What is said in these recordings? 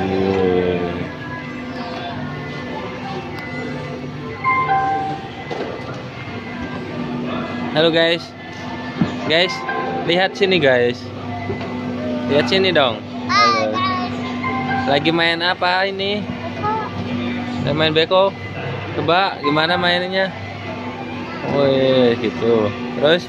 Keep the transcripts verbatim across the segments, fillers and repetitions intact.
Halo guys, guys, lihat sini guys, lihat sini dong. Halo. Lagi main apa ini? Lagi main beko. Coba gimana mainnya? Wih, gitu. Terus?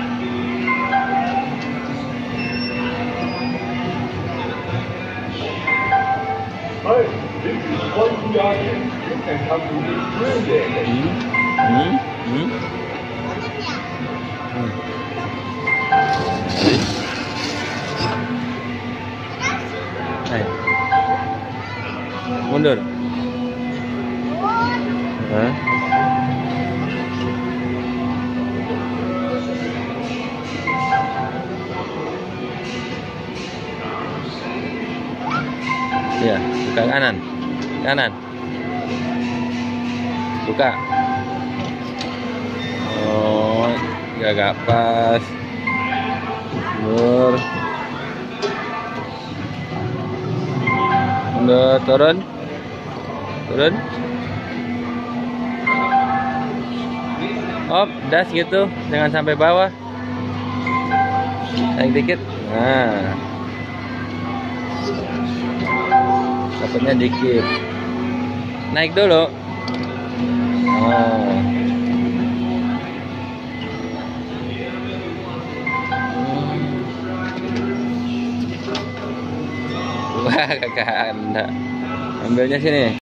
Hi, this is Point Garden. You can come to this room. Hmm? Hmm? Hmm? Ayo. Mundur. Hah? Ya, buka kanan. Kanan. Buka. Oh, agak pas. Mundur. Mundur, turun. Turun. Op, das gitu, jangan sampai bawah. Naik dikit. Nah. Dapatnya dikit. Naik dulu. Oh. Wah, kakak Anda. Ambilnya sini.